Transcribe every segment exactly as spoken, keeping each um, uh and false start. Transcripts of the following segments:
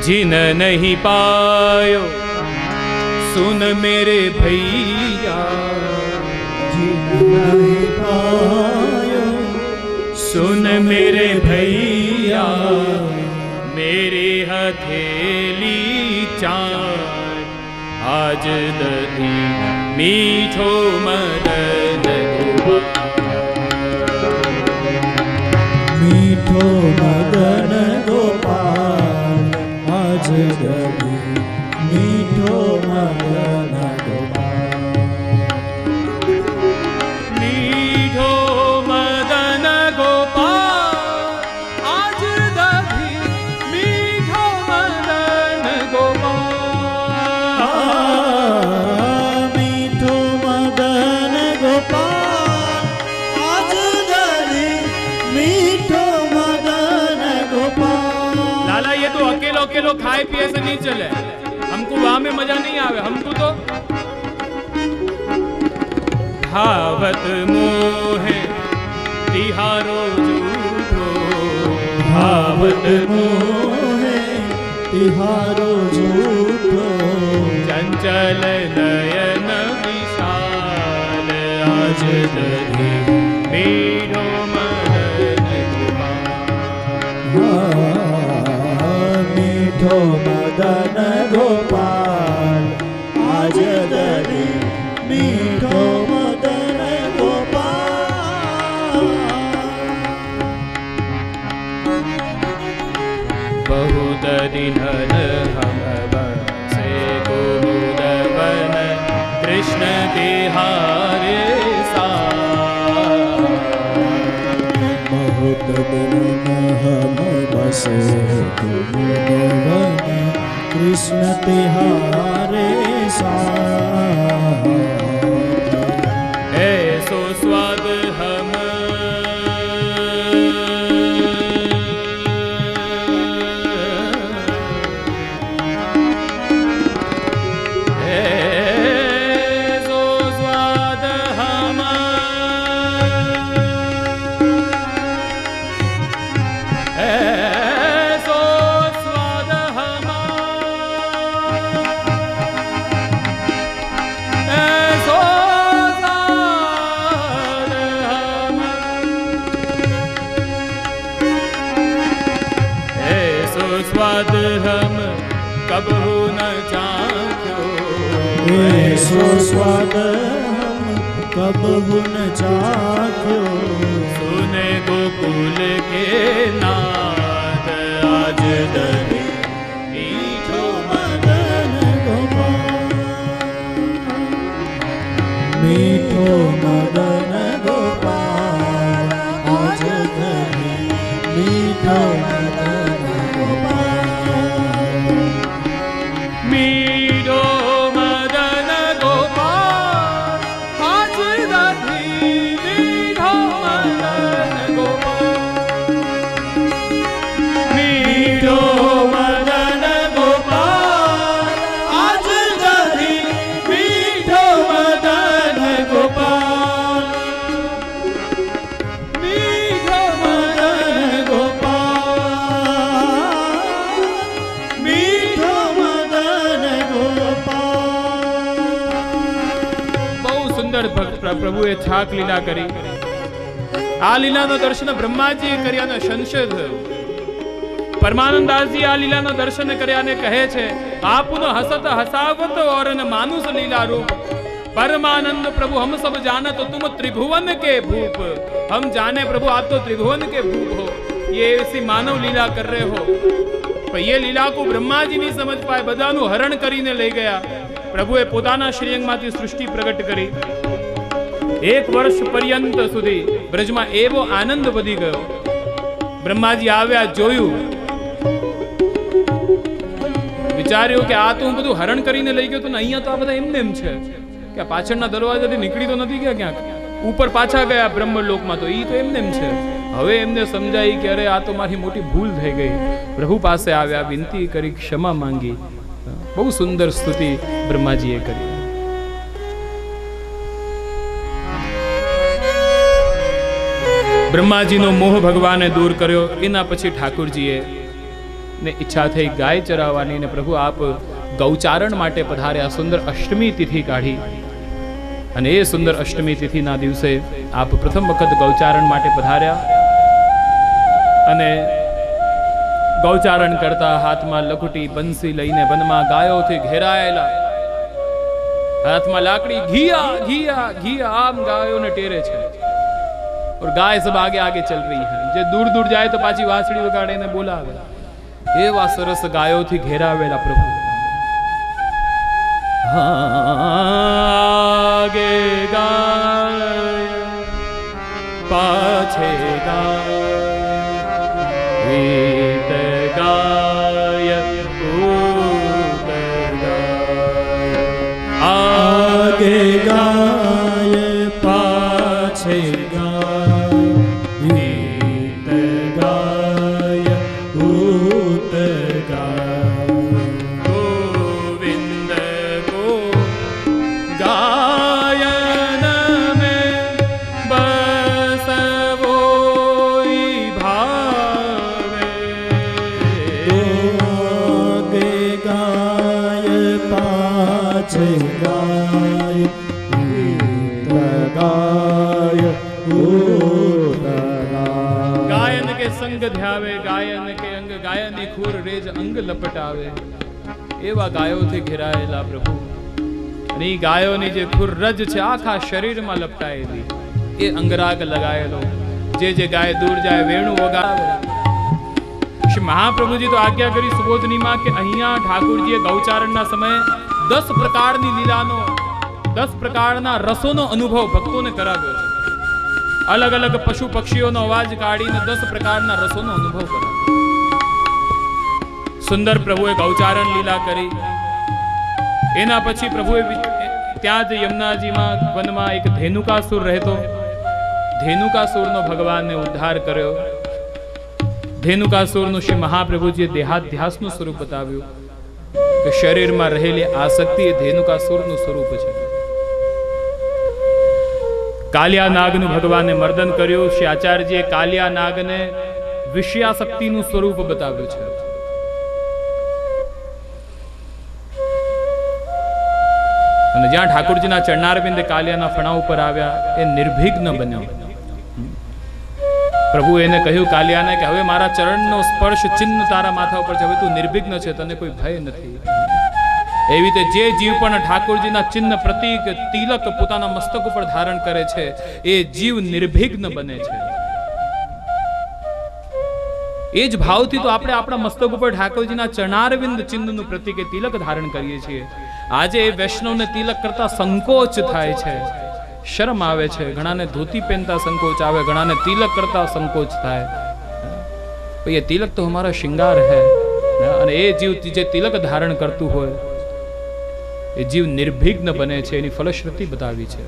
जिन नहीं पायो सुन मेरे भैया, जिन नहीं पायो सुन मेरे भैया, मेरी हथेली चांद आज दही मीठो मदन मीठो मदन गोपाल, आज दही मीठो मदन गोपाल, मीठो मदन गोपाल, आज दही मीठो मदन गोपाल, मीठो मदन गोपाल, आज दही मीठो मदन गोपाल। लाला ये तो अकेलो अकेलो खाए पिए से नहीं चले, हमको वहां में मजा नहीं आवे। हमको तो भावत मोहे तिहारो झूठो, भावत मोहे तिहारो झूठो, चंचल नयन विशाल, आज दही मीठो मदन गोपाल, मीठो मदन गोपाल, आज दही मीठो मदन गोपाल। बहुत दिन हम बसे गोदवन, कृष्ण तिहारे साथ, बहुत दिन हम बसे गोदवन, कृष्ण तिहारे साथ, ऐसो स्वाद हम ऐसो स्वाद हम ऐसो स्वाद हम ऐसो स्वाद हम ऐसो स्वाद हम कबहू न चाख्यो, ऐसो स्वाद हम कबहू न चाख्यो, सुने गोकुल के नाथ, आज दही मीठो मदन गोपाल, मीठो मदन गोपाल, आज दही मीठो मदन गोपाल, मीठो मदन गोपाल, आज दही मीठो मदन गोपाल, मीठो मदन गोपाल, आज दही मीठो मदन गोपाल, मीठो मदन गोपाल, मीठो मदन गोपाल। बहु सुंदर ભક્ત પ્રભુએ છાક લીલા કરી। આ લીલાનો દર્શન બ્રહ્માજીએ કર્યાનો સંશય થયો। પરમાનંદાસજી આ લીલાનો દર્શન કર્યાને કહે છે, આપનો હસત હસાવત और न मानुष लीला रूप, परमानंद प्रभु हम सब जानत तुम त्रिभुवन के भूप। हम जाने प्रभु आप तो त्रिभुवन के भूप हो, ये ऐसी मानव लीला कर रहे हो। पर ये लीला को ब्रह्मा जी नहीं समझ पाए, बधानु हरण करीने लई गया। प्रभुए पोताना श्रीअंगमांथी सृष्टि प्रगट करी। एक वर्ष पर्यंत सुधी ब्रजमां एवो आनंद वधी गयो। ब्रह्माजी आव्या, जोयुं, विचार्યું કે આ તો હું બધું હરણ કરીને લઈ ગયો તો ને અહીંયા તો આ બધા એમને એમ છે કે પાછળના દરવાજાથી નીકળી તો નથી ગયા, ક્યાંક ઉપર પાછા ગયા બ્રહ્મલોકમાં, તો ઈ તો એમને એમ છે। હવે એમને સમજાઈ કે અરે આ તો મારી મોટી ભૂલ થઈ ગઈ। પ્રભુ પાસે આવ્યા, વિનંતી કરી, ક્ષમા માંગી। બહુ સુંદર સ્તુતિ બ્રહ્માજીએ કરી। બ્રહ્માજીનો મોહ ભગવાને દૂર કર્યો। એના પછી ઠાકુરજીએ ને ઈચ્છા થઈ ગાય ચરાવવાની, ને પ્રભુ આપ ગૌચારણ માટે પધાર્યા. સુંદર અષ્ટમી તિથિ કાઢી અને એ સુંદર અષ્ટમી તિથિના દિવસે આપ પ્રથમ વખત ગૌચારણ માટે પધાર્યા અને ગૌચારણ કરતા હાથમાં લખુટી બંસી લઈને વનમાં ગાયોથી ઘેરાયેલા, હાથમાં લાકડી, ઘિયા ઘિયા ઘિયા, આમ ગાયોને ટેરે છે. और गाय सब आगे आगे चल रही है. जे दूर दूर जाए तो पाછી વાંસળી વગાડે ને બોલાવે. એવા સરસ ગાયોથી ઘેરાવેલા પ્રભુ. આગે ગાય પાછે ગાય, ગીત ગાય ઉત ગાય. આગે ગાય પાછે ધ્યાવે ગાયન કે અંગ, ગાયની ખુર રેજ અંગ લપટાવે. એવા ગાયોથી ઘેરાયેલા પ્રભુ. અને એ ગાયોની જે ખુર રજ છે આખા શરીરમાં લપટાયેલી, એ અંગરાગ લગાયેલો. જે જે ગાય દૂર જાય વેણુ વગાડે. શ્રી મહાપ્રભુજી તો આજ્ઞા કરી સુબોધનીમાં કે અહીંયા ઠાકોરજીએ ગૌચારણના સમયે દસ પ્રકારની લીલાનો, દસ પ્રકારના રસોનો અનુભવ ભક્તોને કરાવ્યો છે. અલગ અલગ પશુ પક્ષીઓનો અવાજ કાઢીને દસ પ્રકારના રસોનો અનુભવ કરાવ્યો. સુંદર પ્રભુએ ગૌચારણ લીલા કરી. એના પછી પ્રભુએ ત્યાં જ યમુનાજીમાં વનમાં એક ધેનુકાસુર રહેતો, ધેનુકાસુરનો ભગવાનને ઉદ્ધાર કર્યો. ધેનુકાસુરનું શ્રી મહાપ્રભુજીએ દેહાધ્યાસનું સ્વરૂપ બતાવ્યું કે શરીરમાં રહેલી આસક્તિ એ ધેનુકાસુરનું સ્વરૂપ છે. કાલિયા નાગનું ભગવાને મર્દન કર્યું. શ્રી આચાર્યજીએ કાલિયા નાગને વિષયાસક્તિનું સ્વરૂપ બતાવ્યું છે. અને જ્યાં ઠાકોરજીના ચરણારવિંદ કાલિયાના ફણા ઉપર આવ્યા, એ નિર્ભિઘ્ન બન્યો. પ્રભુ એને કહ્યું કાલિયાને કે હવે મારા ચરણનો સ્પર્શ ચિહ્ન તારા માથા ઉપર છે, હવે તું નિર્ભિઘ્ન છે, તને કોઈ ભય નથી. એવી રીતે જે જીવ પણ ઠાકોરજીના ચિહ્ન પ્રતીક તિલક પોતાના મસ્તક ઉપર ધારણ કરે છે, એ જીવ નિર્ભિઘ્ન બને છે. એ જ ભાવથી તો આપણે આપણા મસ્તક ઉપર ઠાકોરજીના ચરણારવિંદ ચિહ્નનું પ્રતીક એ તિલક ધારણ કરીએ છીએ. આજે એ વૈષ્ણવને તિલક કરતા સંકોચ થાય છે, શરમ આવે છે. ઘણાને ધોતી પહેનતા સંકોચ આવે, ઘણાને તિલક કરતા સંકોચ થાય. એ તિલક તો હમારા શ્રૃંગાર હૈ. અને એ જીવ જે તિલક ધારણ કરતું હોય એ જીવ નિર્ભિઘ્ન બને છે. એની ફલશ્રુતિ બતાવી છે.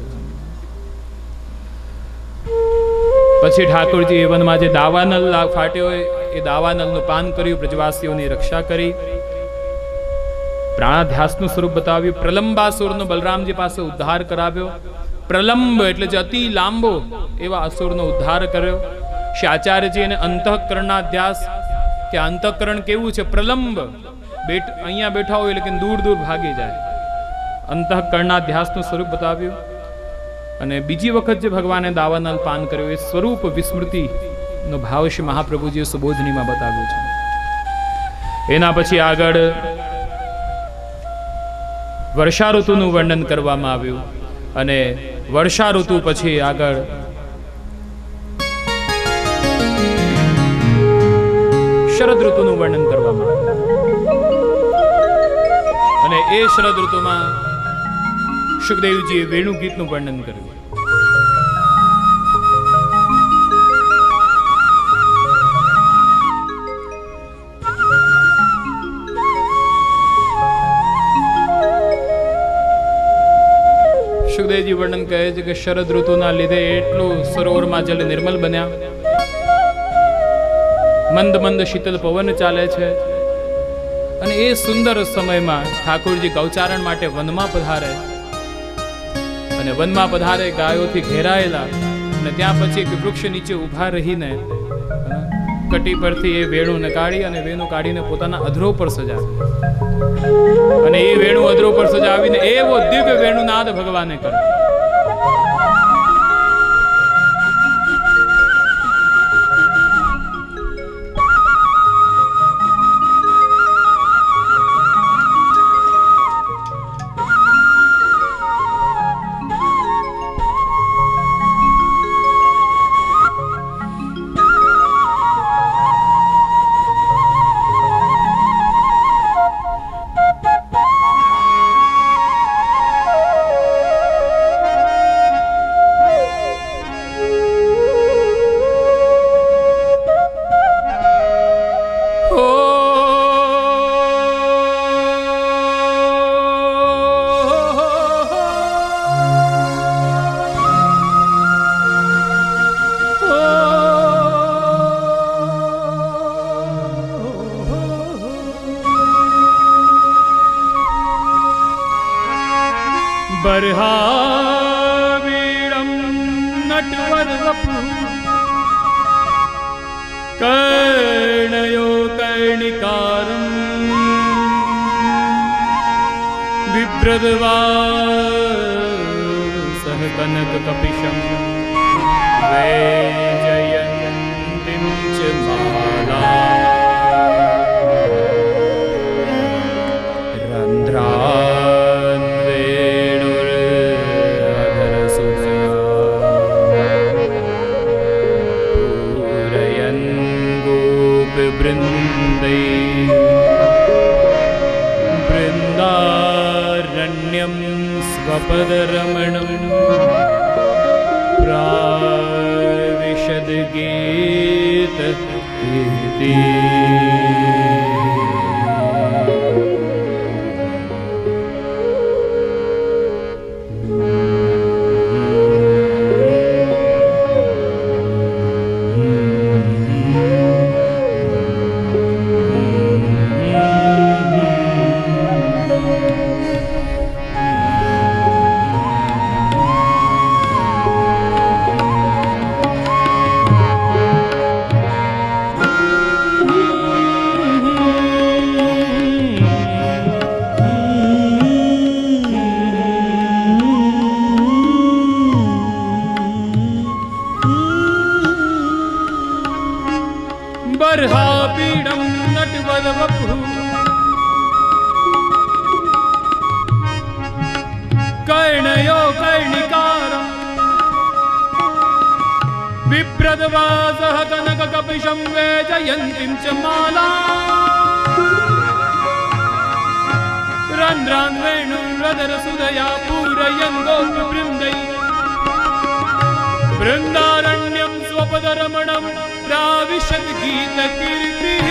પછી ઠાકોરજી એ વનમાં જે દાવાનલ ફાટ્યો હોય એ દાવાનલનું પાન કર્યું, પ્રજવાસીઓની રક્ષા કરી, પ્રાણાધ્યાસનું સ્વરૂપ બતાવ્યું. પ્રલંબાસુરનો બલરામજી પાસે ઉદ્ધાર કરાવ્યો. પ્રલંબ એટલે જે અતિ લાંબો એવા અસુરનો ઉદ્ધાર કર્યો. શ્રી આચાર્યજી એને અંતઃકરણાધ્યાસ કે અંતઃકરણ કેવું છે, પ્રલંબ બેઠ અહીંયા બેઠા હોય લેકિન દૂર દૂર ભાગી જાય, અંતઃકરણાધ્યાસનું સ્વરૂપ બતાવ્યું. અને બીજી વખત જે ભગવાને દાવાનલ પાન કર્યો એ સ્વરૂપ વિસ્મૃતિનો ભાવ શ્રી મહાપ્રભુજીએ સુબોધનીમાં બતાવ્યો છે. એના પછી આગળ વર્ષા ઋતુનું વર્ણન કરવામાં આવ્યું. અને વર્ષા ઋતુ પછી આગળ શરદ ઋતુનું વર્ણન કરવામાં આવ્યું. અને એ શરદ ઋતુમાં સુખદેવજીએ વેણુ ગીતનું વર્ણન કર્યું. સુખદેવજી વર્ણન કહે છે કે શરદ ઋતુના લીધે એટલું સરોવરમાં જલ નિર્મલ બન્યા, મંદ મંદ શીતલ પવન ચાલે છે. અને એ સુંદર સમયમાં ઠાકોરજી ગૌચારણ માટે વનમાં પધારે. અને વનમાં પધારે ગાયોથી ઘેરાયેલા, અને ત્યાં પછી એક વૃક્ષ નીચે ઊભા રહીને કટી પરથી એ વેણુ નકાળી અને વેણુ કાઢીને પોતાના અધરો પર સજાવ્યું અને એ વેણુ અધરો પર સજાવીને એવો દિવ્ય વેણુનાદ ભગવાને કર્યો. बर्हावीरं नटवरवपु कर्णयो कर्णिकारं बिभ्रद्वासः कनककपिशं वैजयन्तीं च माला रन्ध्रान् वेणुरधरसुधया पूरयन् गोपवृन्दैः वृन्दारण्यं स्वपदरमणं प्राविशद्गीतकीर्ति बर्हापीडं नटवरवपुः कर्णयो कर्णिकारं बिभ्रद्वासः कनककपिशं वैजयन्तीं च माला रन्ध्रान् वेणुरधरसुधया पूरयन् गोपवृन्दैः वृन्दारण्यं स्वपदरमणं प्राविशद्गीतकीर्तिः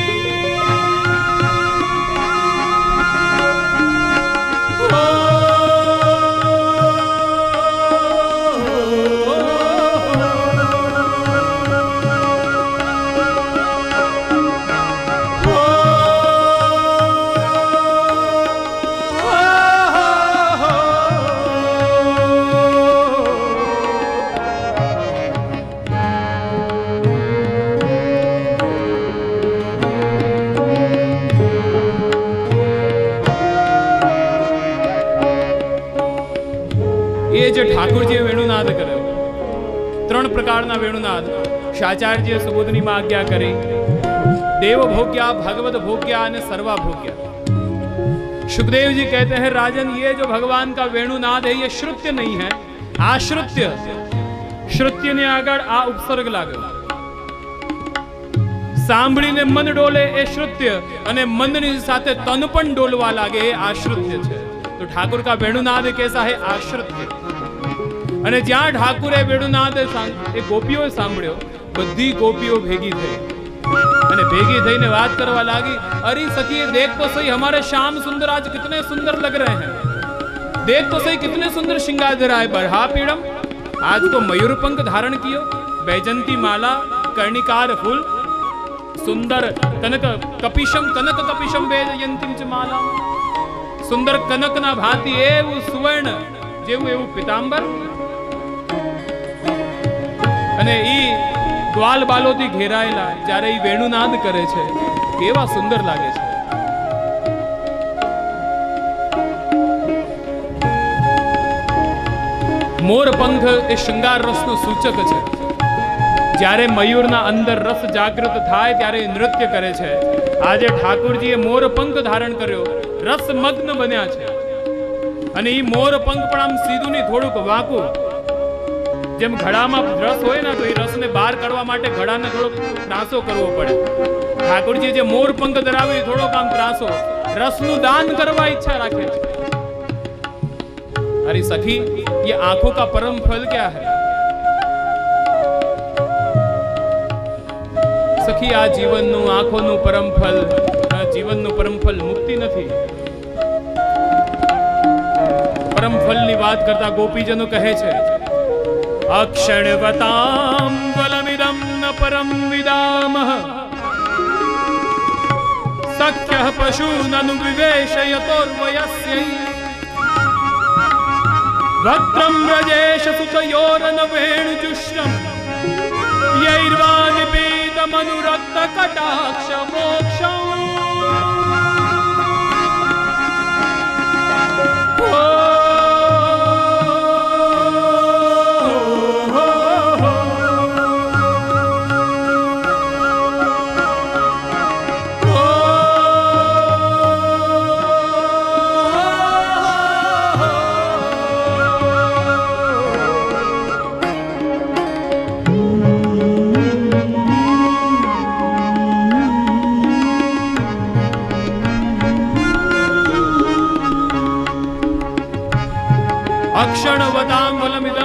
ઠાકોરજીએ વેણુનાદ કર્યો. ત્રણ પ્રકારના વેણુનાદ શાચાર્યજીએ સુબોધનીમાં આજ્ઞા કરી. देव भोग्या, भगवत भोग्या અને सर्वा भोग्या. सुखदेव जी कहते हैं राजन ये जो भगवान का वेणुनाद है ये श्रुत्य नहीं है, आश्रुत्य. श्रुत्य ने આગળ આ ઉપસર્ગ લાગ્યો. સાંભળીને મન ડોલે એ શ્રુત્ય અને મનની સાથે તન પણ ડોલવા લાગે એ આશ્રુત્ય છે. तो ठाकुर का वेणुनाद कैसा है? आश्रित्य. અને જ્યાં ઠાકુરે વેણુનાદ એ ગોપીઓએ સાંભળ્યો, બધી ગોપીઓ ભેગી થઈ અને ભેગી થઈને વાત કરવા લાગી. अरे सखी देख तो सही हमारे श्याम सुंदर आज कितने सुंदर लग रहे हैं, देख तो सही कितने सुंदर श्रृंगार धरा है. बर्हापीडम आज तो मयूर पंख धारण कियो, बैजंती माला, कर्णिकार फूल, सुंदर कनक कपिशम कनक कपिशम वैजयंतीम च माला. सुंदर कनक ना भांति एवं सुवर्ण जेवं एवं पीतांबर અને ઈ ગ્વાલ બાલોથી ઘેરાયેલા જ્યારે એ વેણુનાદ કરે છે કેવા સુંદર લાગે છે. મોર પંખ એ શૃંગાર રસનું સૂચક છે. જ્યારે મયુરના અંદર રસ જાગૃત થાય ત્યારે એ નૃત્ય કરે છે. આજે ઠાકુરજીએ મોર પંખ ધારણ કર્યો, રસમગ્ન બન્યા છે. અને એ મોર પંખ પણ આમ સીધું નહીં, થોડુંક વાંકું. જેમ ઘડામાં રસ હોય ને તો એ રસને બહાર કાઢવા માટે ઘડાને થોડોક ત્રાસો કરવો પડે. ઠાકોરજી જે મોર પંખ ધરાવે થોડોક આમ ત્રાસો, રસનું દાન કરવા ઈચ્છા રાખે છે. अरे सखी, ये आंखों का परम फल क्या है? सखी, आ जीवनનું આંખોનું પરમ ફલ, આ જીવનનું પરમ ફલ મુક્તિ નથી. પરમ ફલની વાત કરતા ગોપીજનો કહે છે, અક્ષણવતામ ફલમિદં ન પરમ વિદામઃ સખ્યઃ પશૂનનુ વિવેશયતોર્વયસ્ય વક્त्रं વ્રજેશ સુતયોરન વેણુજુષ્ટં यैर्वानिपीतमनुरक्त कटाक्ष मोक्षम्. અક્ષણવતામ ફલમિદં